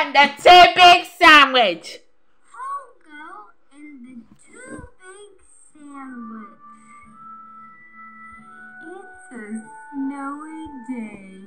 and the two big sandwich. I'll go in the two big sandwich. It's a snowy day.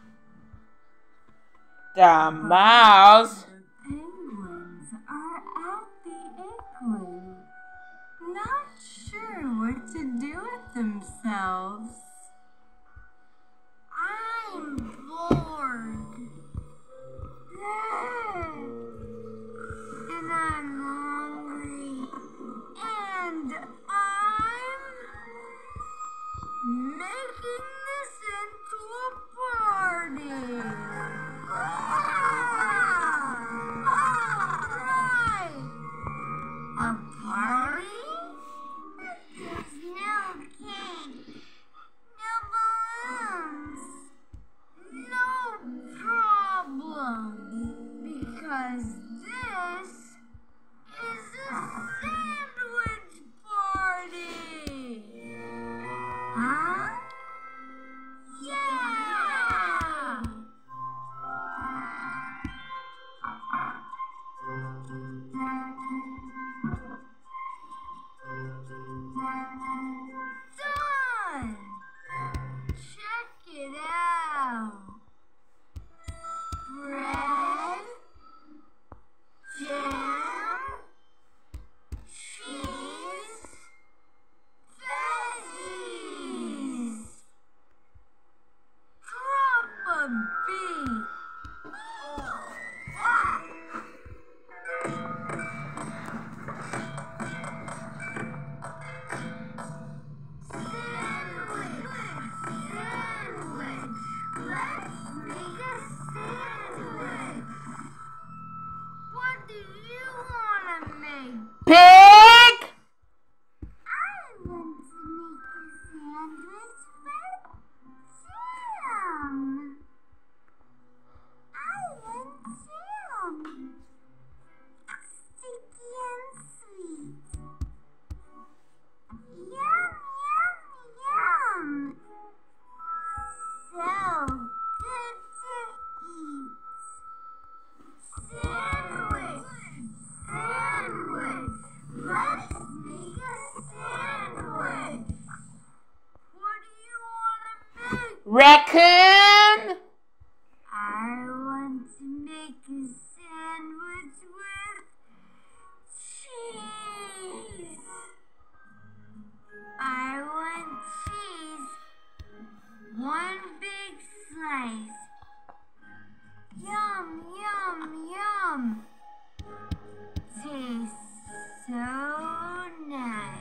The mouse. The penguins are at the igloo, not sure what to do with themselves. I'm bored. And I'm hungry. And I'm making this into a party. A party? There's no cake, no balloons, no problem, because this is a sandwich party. Huh? Yeah! Done! Check it out. Bread, jam, cheese, veggies. Drop a beat. Pig! I want to make a sandwich with jam. I want jam. Sticky and sweet. Yum, yum, yum. So good to eat. Sandwich. Sandwich. Let's make a sandwich. What do you want to make? Raccoon! I want to make a sandwich with cheese. I want cheese. One big slice. Yum, yum, yum. Tastes so nice.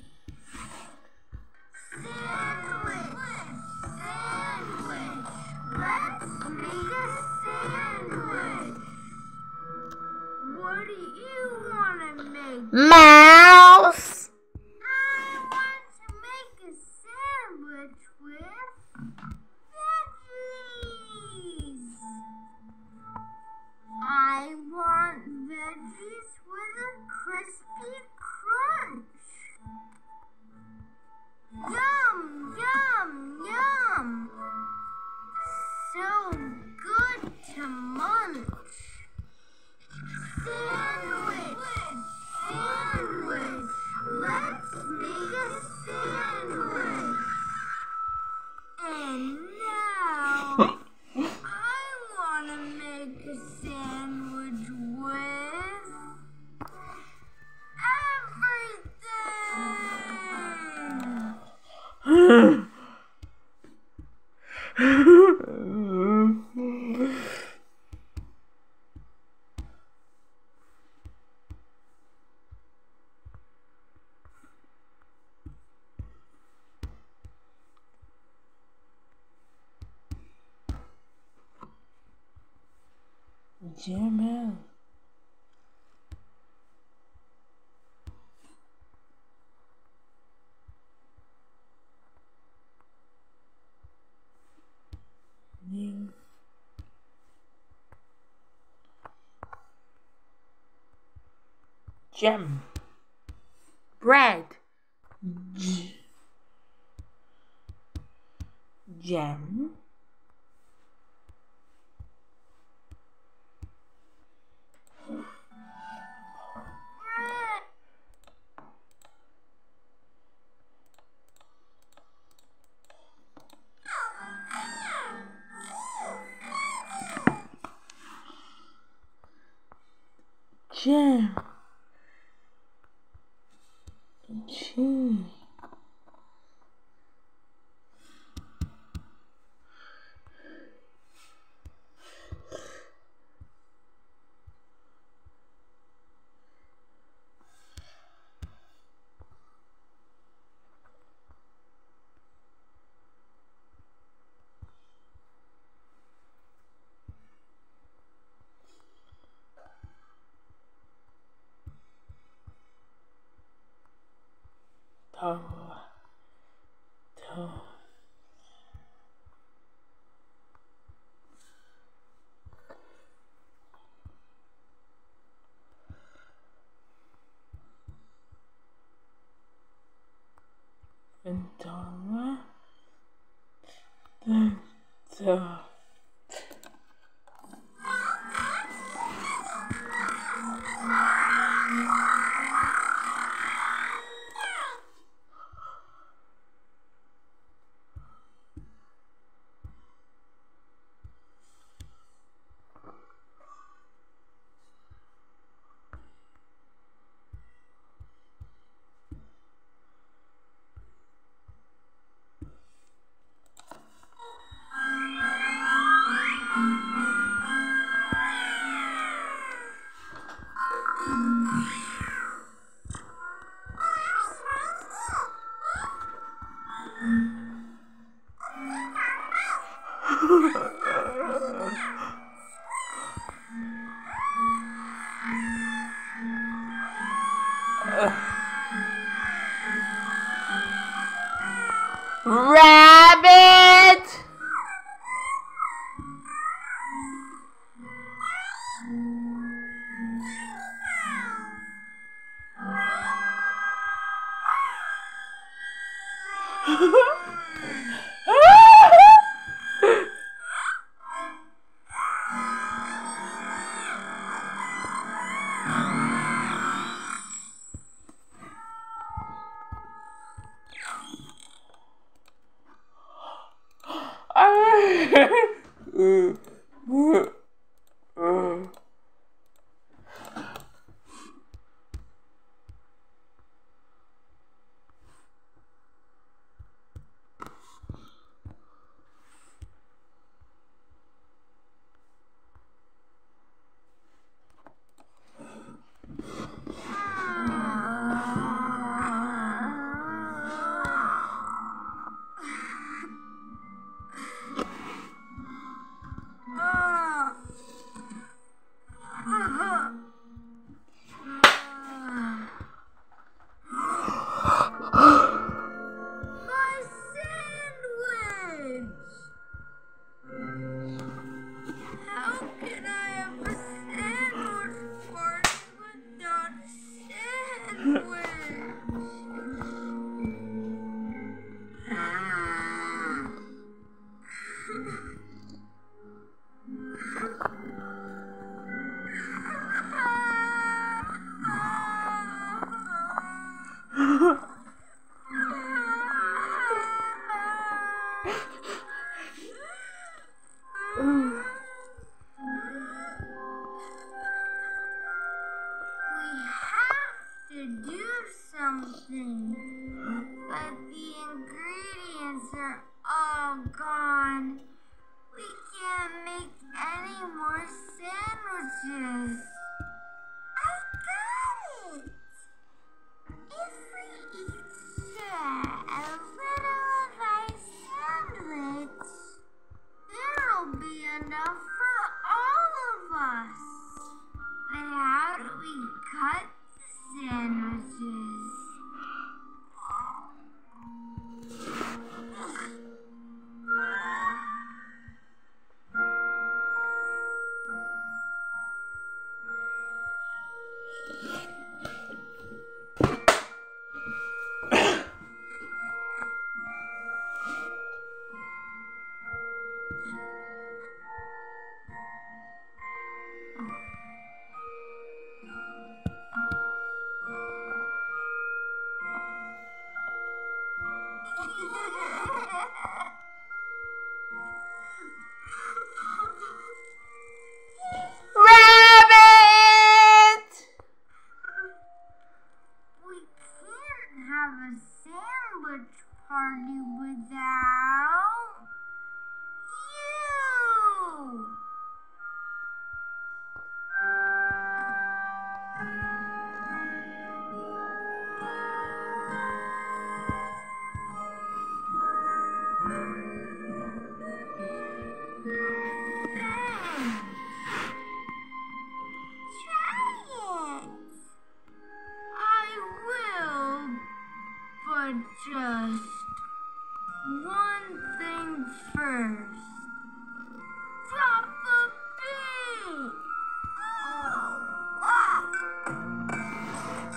Sandwich! Sandwich! Let's make a sandwich! What do you want to make? Mouse! I want to make a sandwich with veggies. I want veggies with a crispy crunch. Yum, yum, yum. So good to munch. Sandwich, sandwich. Let's make a sandwich. And now I want to make a sandwich with everything. Jimmy. Jam. Bread. Jam. Jam. G. Toe. Ventana. The rabbit. But the ingredients are all gone. We can't make any more sandwiches. I got it! If we each share a little of my sandwich, there'll be enough for all of us. But how do we cut the sandwiches?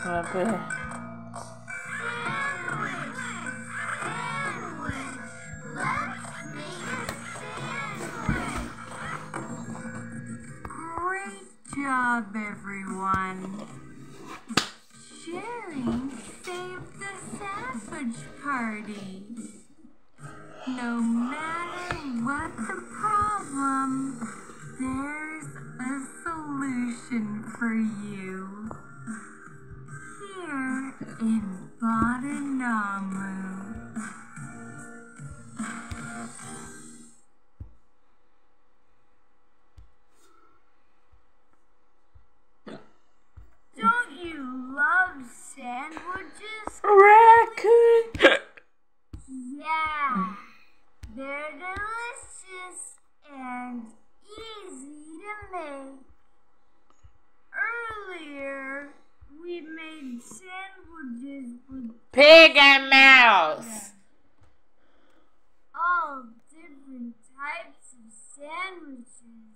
Bye-bye. Great job, everyone. Sharing saved the sandwich party. No matter what the problem, there's a solution for you. Here in Badanamu. Don't you love sandwiches? Raccoon! Yeah, they're delicious and easy to make. Earlier, we made sandwiches with Pig and mouse! all different types of sandwiches.